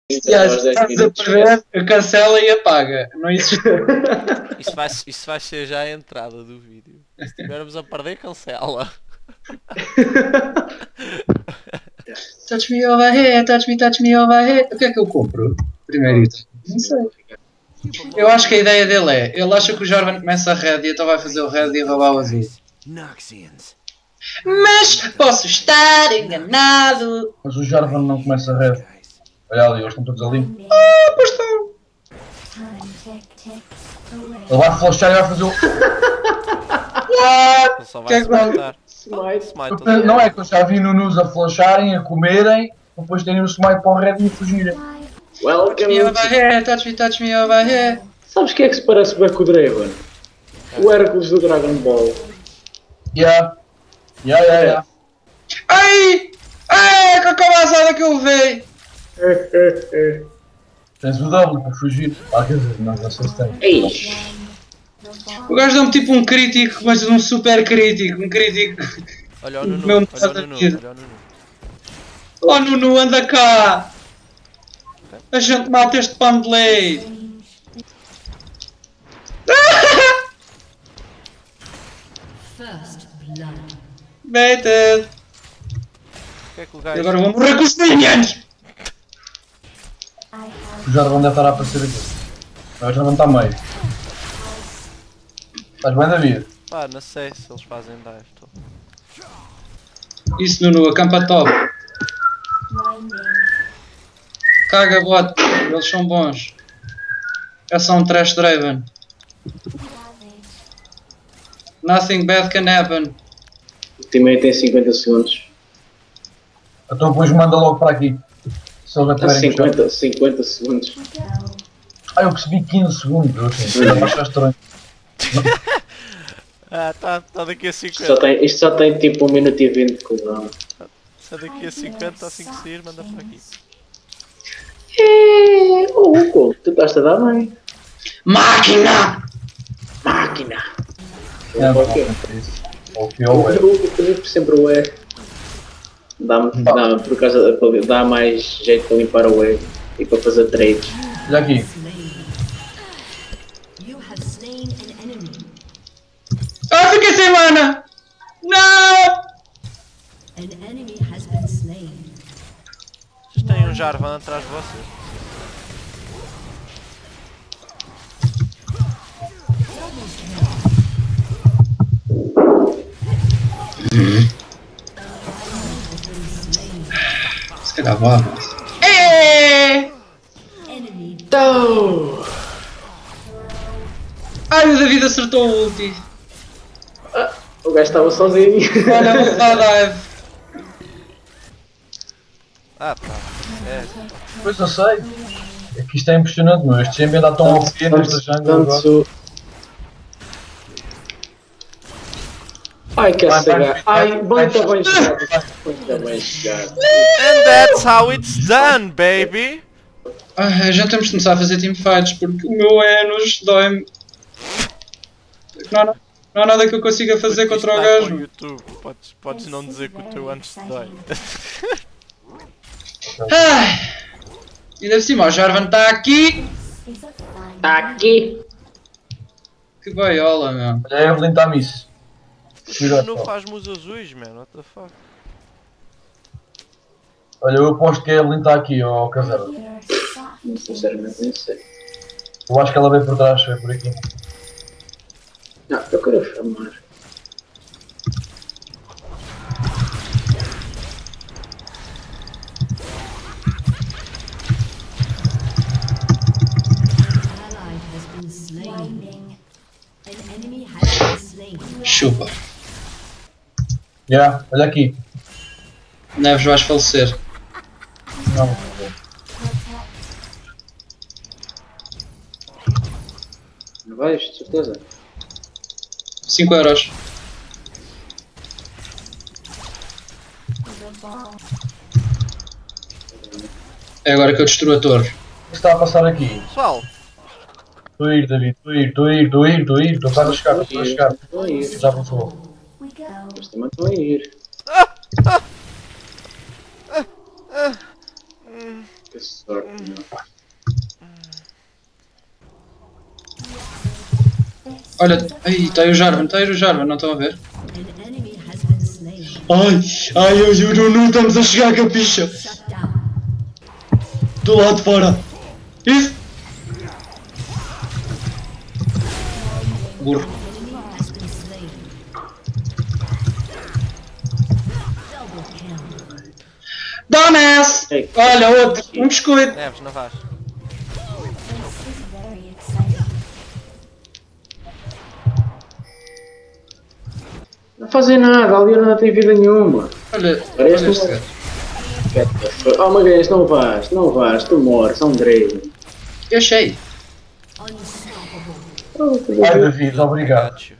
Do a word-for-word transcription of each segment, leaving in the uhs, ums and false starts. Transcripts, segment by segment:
Se estás a perder, cancela e apaga. Não existe. Isso vai, isso vai ser já a entrada do vídeo. Se estivermos a perder, cancela. Touch me over here, touch me, touch me over here. O que é que eu compro? Primeiro item. Não sei. Eu acho que a ideia dele é, ele acha que o Jarvan começa a red e então vai fazer o red e roubar o azul. Mas posso estar enganado. Mas o Jarvan não começa a red. Olha ali, eles estão todos ali. Ah, pois estão. Ele vai flashar e vai fazer o... What? Ele só Que é vai que se vai- matar. Smite. Smite todo. Não é que eu já vi Nunus a flasharem, a comerem, depois terem o smite para o red e a fugirem. Touch me over Welcome. here, touch me, touch me over here. Sabes quem é que se parece bem com o Draven? O Hércules do Dragon Ball. Yeah. Yeah, yeah, yeah. Ai! Ai, que cabaçada que eu levei! Tens o W para fugir. Ah, quer dizer, não, não sei se tem. Ei! O gajo deu-me tipo um crítico, mas um super crítico, um crítico. Olha o Nunu, Meu olha metade o da Nunu, vida. olha o Nunu. Oh Nuno, anda cá! A gente mata este pano de lei! First blood. Baited! O que é que o E gajo... agora vou morrer com os minions! O Jarvan deve estar a aparecer aqui. Não, o Jarvan está meio. Estás bem, David? Pá, não sei se eles fazem dive. Tô. Isso Nuno, acampa top. Caga bot, eles são bons. É só um trash Draven. Nothing bad can happen. O teammate tem cinquenta segundos. Então depois manda logo para aqui. Se eles Está ativerem cinquenta, cinquenta segundos. Ah, eu percebi quinze segundos. Eu assim, já está estranho. Ah, tá, tá daqui a Isto só cinquenta. tem, isto só tem tipo um minuto e vinte de cooldown. Se é daqui a cinquenta, assim que sair, manda para aqui. É, oh, Hugo, tu estás a dar bem. Máquina! Máquina! É, não, Ok. não é isso. Ou que O ou é. Hugo Felipe sempre o é. Dá, dá, por causa, dá mais jeito para limpar o E e para fazer trades. Olha aqui. You have slain an enemy. Ah, fiquei sem mana! Não! An enemy has been slain. Vocês têm um Jarvan atrás de vocês. Se calhar vou avançar. É! Enemy Então, Ai, o David acertou o ulti. o gajo estava sozinho. Olha, vou dar dive. Ah, pá. É. Pois eu sei. É que isto é impressionante, meu. Este champion dá tão ao fim nesta jungle agora. Tanto... Ai, que Vai, vai, cega. Ai, vai, muito vai. bem jogado. Muito bem jogado. And that's how it's done, baby! Ah, já temos de começar a fazer teamfights porque o meu Enos dói-me. Não, há- não há nada que eu consiga fazer Isto contra o vai para gajo. YouTube. Podes, podes não dizer que o teu antes te dói. Ai! Ainda por cima, o Jarvan está aqui. Está aqui. Que baiola, meu. Olha, a Evelyn está miss. Tu não faz mus azuis, man. What the fuck? Olha, eu aposto que a Evelyn está aqui, ó Casera. Sinceramente, nem sei. Eu acho que ela veio por trás, veio por aqui. Não, eu quero chamar. ally has been slain. An enemy has been slain. Chupa. Já, olha aqui. Neves, vais falecer. Não, Não vais, de certeza. cinco euros. É agora que eu destruo a torre. o que está a passar aqui? Pessoal, Estou a ir, David, estou a ir, estou a ir, estou a ir, estou a ir, estou quase a chegar, estou a chegar. Estão a ir. Já passou. Mas também estão a ir. Que sorte, meu. Olha, aí, está aí o Jarvan, está aí o Jarvan, não estão a ver? An enemy has been slain. Ai, ai, eu juro, não estamos a chegar a capicha. Shut down. Do lado de fora. Isso. Burro. Enemy has been slain. Double kill. Dumbass! Ei. Olha, outro, um biscoito. Neves, não vais. Não fazem nada, ali não tem vida nenhuma. Olha, Parece olha este um- gajo. Oh, Magalhães, não vais, não vais, tu morres, são Draven. Eu achei. Unstoppable. Ai, David, obrigado. Gacho.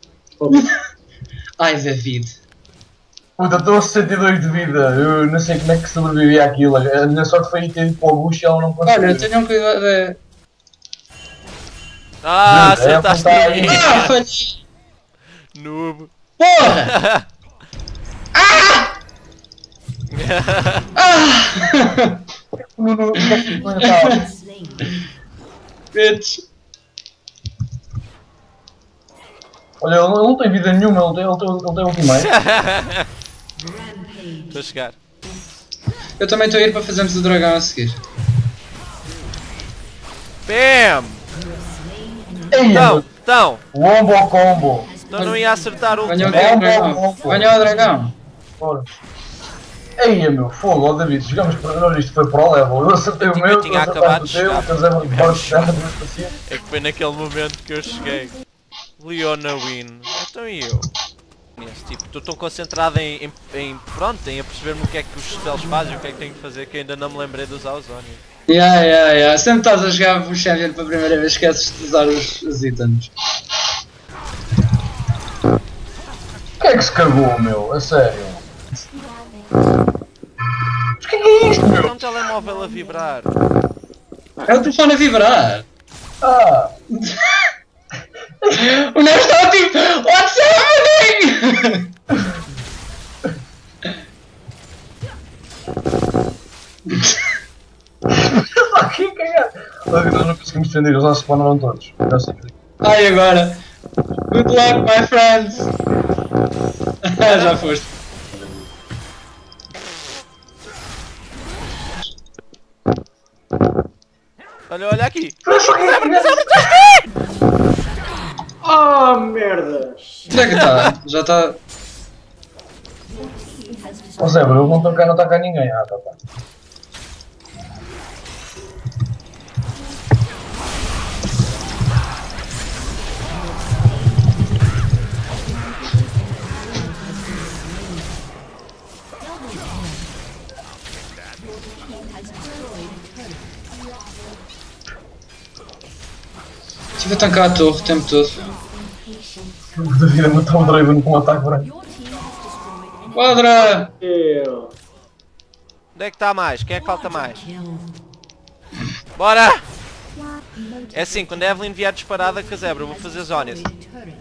Ai, David. Puta, estou a sessenta e dois de vida. Eu não sei como é que sobrevivi àquilo. A minha sorte foi ter ido para o bucho e ela não conseguiu. Olha, tenham cuidado. É... Ah, Bruno, é acertaste apontar em aí. mim. Ah, falhei! Noob. Porra! Ah! No, no, no, no Natal. Slain. Bitch. Olha, ele não tem vida nenhuma, ele tem, ele tem, ele tem ultimate. Rampage. Estou a chegar. Eu também estou a ir para fazermos o dragão a seguir. Bam! Ei, Então, meu, então. Wombo ao combo. Então não ia acertar o Venha o último. dragão. Venha o dragão. Bora. Ei, meu, fogo, ó David, jogamos para nós, isto foi para o level. Eu acertei o tinha- meu, tinha tu acabado acertaste o de teu, chegar. tu acertaste o teu, chegar duas pacientes. É que foi naquele momento que eu cheguei. Leona win. Então e eu? Nesse, tipo, estou tão concentrado em, em, em pronto, em a perceber-me o que é que os spells fazem, o que é que tenho que fazer, que ainda não me lembrei de usar o Zónia. Yeah, yeah, yeah. Sempre estás a jogar o Champion pela primeira vez, esqueces de usar os, os itens. O que é que se cagou, meu? A sério? Mas o que é isto, É meu? um telemóvel a vibrar. É o telefone a vibrar. Ah! O Nero está tipo, what's happening? Que cagado! Olha, nós não conseguimos defender, os nossos spawnaram todos. Já sei. Ai, agora. Good luck, my friends. Já foste. Olha, olha aqui. Oh, merda! Onde é que está? Já está. Ó Zé, bro, não está cá, não está cá ninguém. Ah, tá, tá. Estive a tancar a torre o tempo todo. O David matou o Draven com um ataque branco. Your team has destroyed an Quadra! Eu. Onde é que está mais? Quem é que falta mais? kill. Bora! É assim, quando a Evelyn vier disparada com a Zebra, eu vou fazer Zónias. Turret.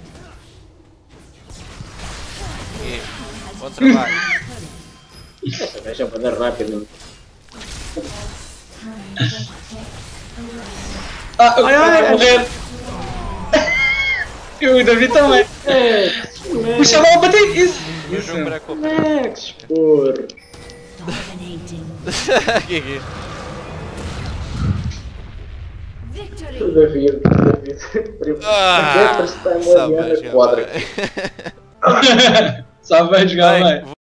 E, bom trabalho. Essa gaja vai dar rápido. Ah, eu vou morrer! E o David também! Puxa lá o bater! Isso! O meu jogo Isso! para comprar. Max, por. Dominating. Aqui, Victory. David, David. Ah, First time sabe, Liliana jogar quadra. bem. Sabe bem jogar bem! Bem,